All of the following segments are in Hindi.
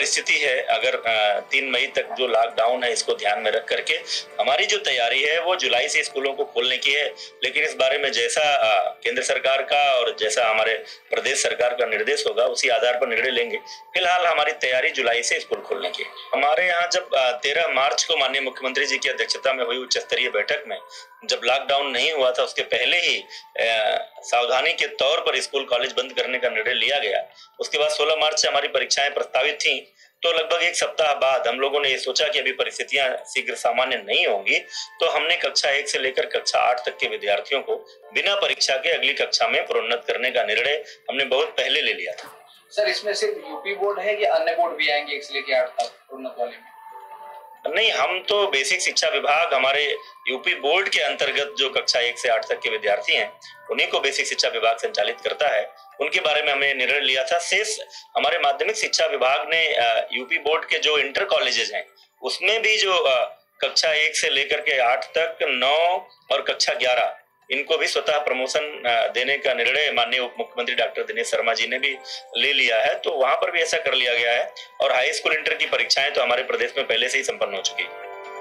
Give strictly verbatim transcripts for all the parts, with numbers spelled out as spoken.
परिस्थिति है, अगर तीन मई तक जो लॉकडाउन है इसको ध्यान में रख करके हमारी जो तैयारी है वो जुलाई से स्कूलों को खोलने की है। लेकिन इस बारे में जैसा केंद्र सरकार का और जैसा हमारे प्रदेश सरकार का निर्देश होगा उसी आधार पर निर्णय लेंगे। फिलहाल हमारी तैयारी जुलाई से स्कूल खोलने की। हमारे यहाँ जब तेरह मार्च को माननीय मुख्यमंत्री जी की अध्यक्षता में हुई उच्च स्तरीय बैठक में जब लॉकडाउन नहीं हुआ था उसके पहले ही सावधानी के तौर पर स्कूल कॉलेज बंद करने का निर्णय लिया गया। उसके बाद सोलह मार्च से हमारी परीक्षाएं प्रस्तावित थी, तो लगभग एक सप्ताह बाद हम लोगों ने ये सोचा कि अभी परिस्थितियां शीघ्र सामान्य नहीं होंगी, तो हमने कक्षा एक से लेकर कक्षा आठ तक के विद्यार्थियों को बिना परीक्षा के अगली कक्षा में प्रोन्नत करने का निर्णय हमने बहुत पहले ले लिया था। सर, इसमें सिर्फ यूपी बोर्ड है कि अन्य बोर्ड भी आएंगे एक से लेकर आठ तक प्रोन्नत वाले में? नहीं, हम तो बेसिक शिक्षा विभाग हमारे यूपी बोर्ड के अंतर्गत जो कक्षा एक से आठ तक के विद्यार्थी हैं उन्हीं को बेसिक शिक्षा विभाग संचालित करता है, उनके बारे में हमने निर्णय लिया था। शेष हमारे माध्यमिक शिक्षा विभाग ने यूपी बोर्ड के जो इंटर कॉलेजेस हैं उसमें भी जो कक्षा एक से लेकर के आठ तक, नौ और कक्षा ग्यारह इनको भी स्वतः प्रमोशन देने का निर्णय माननीय उप मुख्यमंत्री डॉक्टर दिनेश शर्मा जी ने भी ले लिया है, तो वहां पर भी ऐसा कर लिया गया है। और हाई स्कूल इंटर की परीक्षाएं तो हमारे प्रदेश में पहले से ही संपन्न हो चुकी है।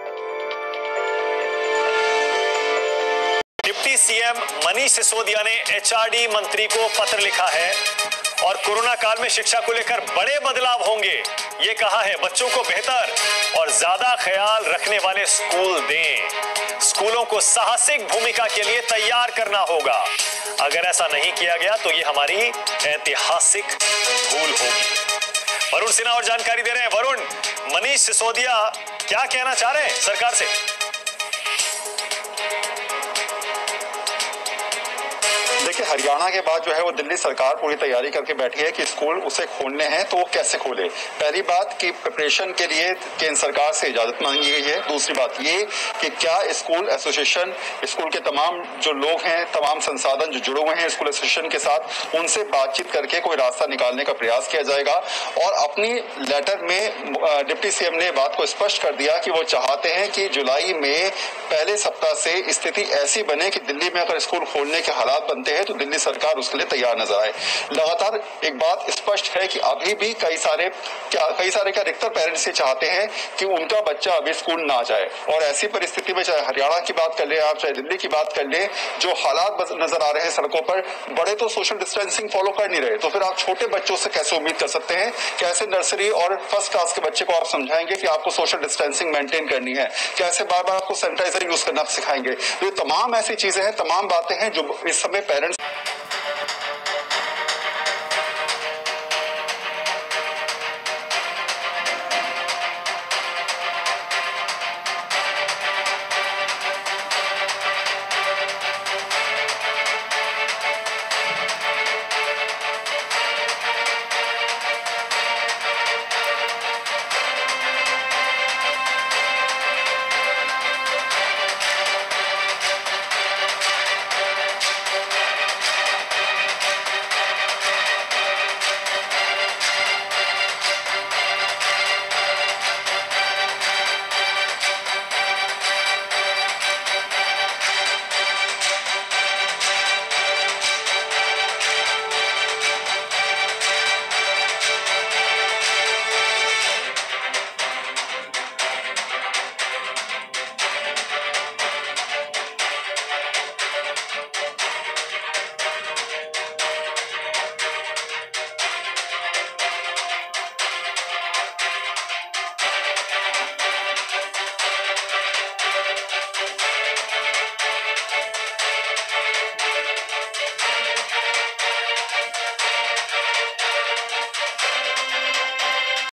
डिप्टी सीएम मनीष सिसोदिया ने एचआरडी मंत्री को पत्र लिखा है और कोरोना काल में शिक्षा को लेकर बड़े बदलाव होंगे, ये कहा है। बच्चों को बेहतर और ज्यादा ख्याल रखने वाले स्कूल दें। स्कूलों को साहसिक भूमिका के लिए तैयार करना होगा। अगर ऐसा नहीं किया गया तो ये हमारी ऐतिहासिक भूल होगी। वरुण सिन्हा और जानकारी दे रहे हैं। वरुण, मनीष सिसोदिया क्या कहना चाह रहे हैं सरकार से? देखिए, हरियाणा के बाद जो है वो दिल्ली सरकार पूरी तैयारी करके बैठी है कि स्कूल उसे खोलने हैं तो वो कैसे खोले। पहली बात कि प्रिपरेशन के लिए केंद्र सरकार से इजाजत मांगी गई है। दूसरी बात ये कि क्या स्कूल एसोसिएशन, स्कूल के तमाम जो लोग हैं, तमाम संसाधन जो जुड़े हुए हैं स्कूल एसोसिएशन के साथ, उनसे बातचीत करके कोई रास्ता निकालने का प्रयास किया जाएगा। और अपनी लेटर में डिप्टी सीएम ने बात को स्पष्ट कर दिया कि वो चाहते हैं कि जुलाई में पहले सप्ताह से स्थिति ऐसी बने कि दिल्ली में अगर स्कूल खोलने के हालात बनते हैं तो दिल्ली सरकार उसके लिए तैयार नजर आए। लगातार एक बात स्पष्ट है कि अभी भी कई सारे क्या कई सारे क्या अधिकतर पेरेंट्स ये चाहते हैं कि उनका बच्चा अभी स्कूल ना जाए। और ऐसी परिस्थिति में चाहे हरियाणा की बात कर ले आप, चाहे दिल्ली की बात कर ले, जो हालात नजर आ रहे हैं सड़कों पर, बड़े तो सोशल डिस्टेंसिंग फॉलो कर नहीं रहे, तो फिर आप छोटे बच्चों से कैसे उम्मीद कर सकते हैं? कैसे नर्सरी और फर्स्ट क्लास के बच्चे को आप समझाएंगे कि आपको सोशल डिस्टेंसिंग मेंटेन करनी है? कैसे बार बार आपको सैनिटाइजर यूज करना सिखाएंगे? तो ये तमाम ऐसी चीजें हैं, तमाम बातें हैं जो इस समय पेरेंट्स